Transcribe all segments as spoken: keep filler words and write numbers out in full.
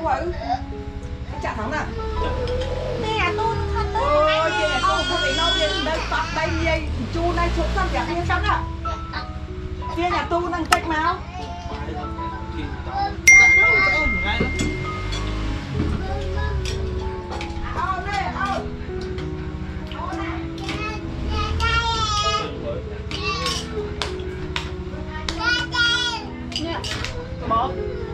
vậy? Anh chặt thằng nào? Nè tôi thân đấy. Ôi chị này tôi không bị lâu đi đây tắt đây nhây chu này chỗ thân giả kia xong ạ. Kia nhà tu đang tách máu. Một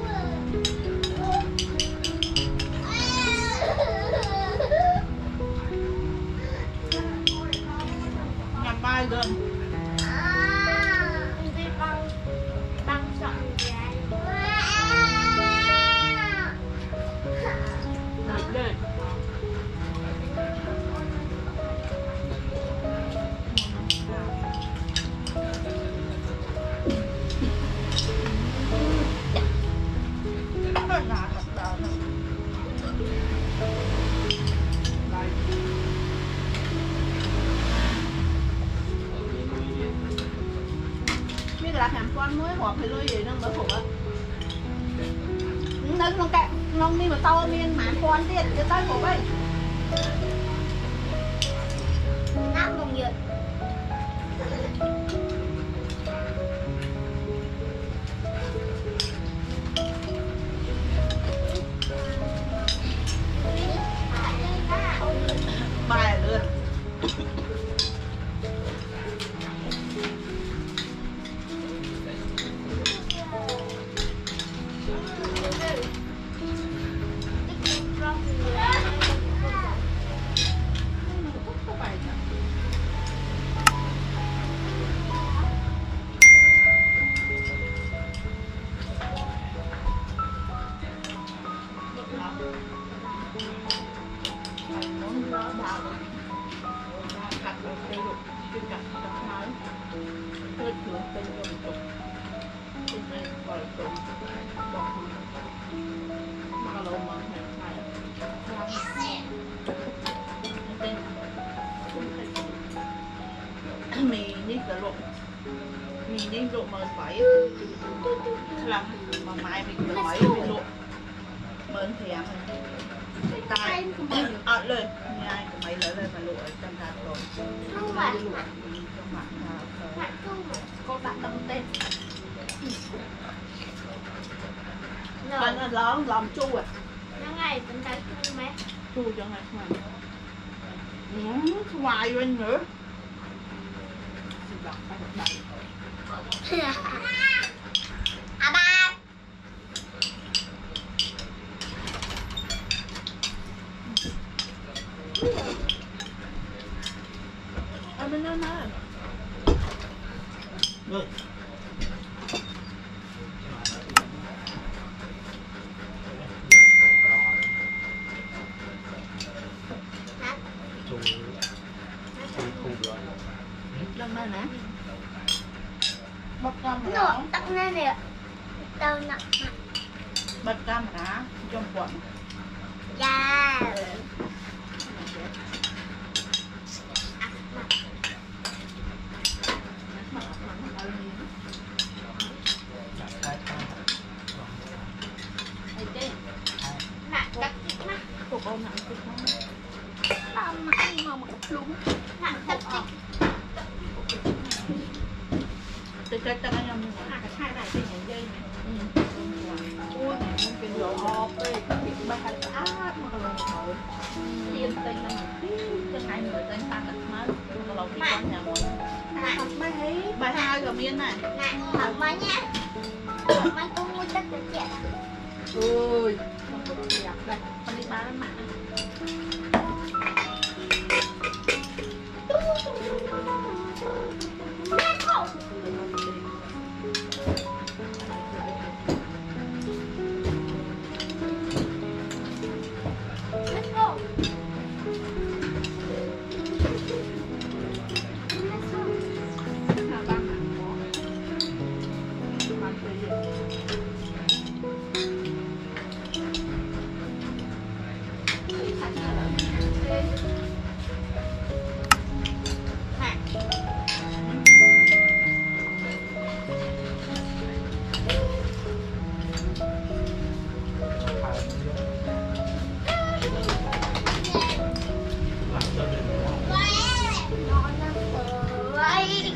nhằm bay gần Đi băng băng sọn dài. đây là làm con mới hoặc phải lôi gì nó mới phục á nó nó cạn nó đi mà tao miên mà con tiền cho tao phục ấy ăn không nhiều bài luôn mì ní cả lộ mì ní lộ mà phải làm mà mai mình phải phải bị lộ mơn thèm tay ởเลยngay của mày lấy lên mà lộ ở trong thang rồi không phải lộ trong mặt bạn không có bạn tâm tên bạn là lón làm chu à nó ngày tính tới chu mấy chu cho ngày ngoài ngoài bên nữa à ba ở bên đó nè rồi đâm đây nè bật cam hả tắt lên nè đâu nặng bật cam hả trong quần dạ nặng cắt chích mắt của con nặng chích mắt tao nặng mà một đúng nặng cắt chích cái cái cái này mình nặng hai bài trên những dây này ôi mình cái lỗ hộp đây cái bài hai áp mà còn rồi tiền tên là cho hai người tên ta đặt máy còn lâu đi con nhà mọi nặng bài ấy bài hai rồi miên này nặng thằng mấy nhá mấy cũng mua đất để trẻ ôi con có đẹp đây con đi bán mạng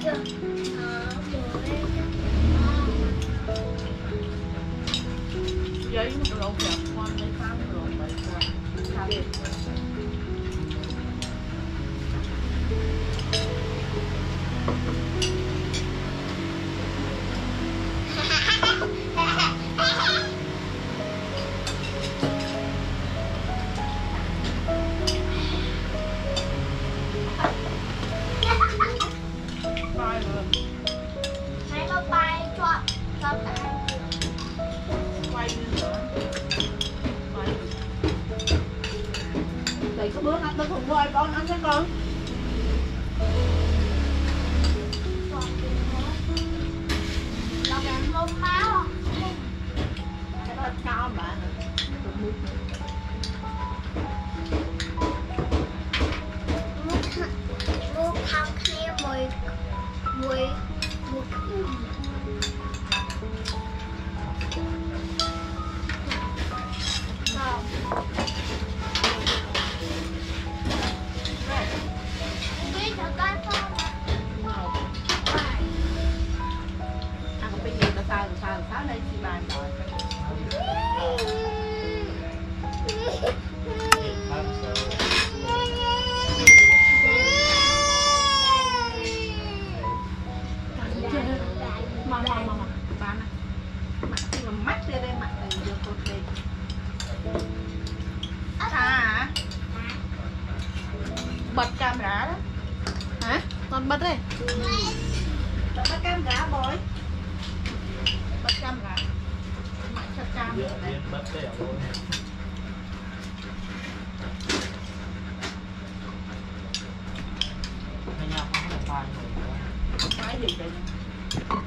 giấy một cái lỗ kẹp con lấy khăn rồi bảy con khăn bay rồi Hai nó bay cho cho cả quay lên nữa quay để có bữa ăn tôi cùng voi con ăn cho con nó làm lông máu cái đó cao mà mua không kia mùi mùi mùi không biết được cái không ăn cái gì ta sao sao sao đây chị bàn rồi mà mà mà mà bán này mặt thì mà mắt ra đây mặt này được cột đây à bật camera đó hả con bật đi bật camera boy bật camera mạnh thật cam Điện điện bật đèo luôn. Hay nhau không là file rồi. cái gì đây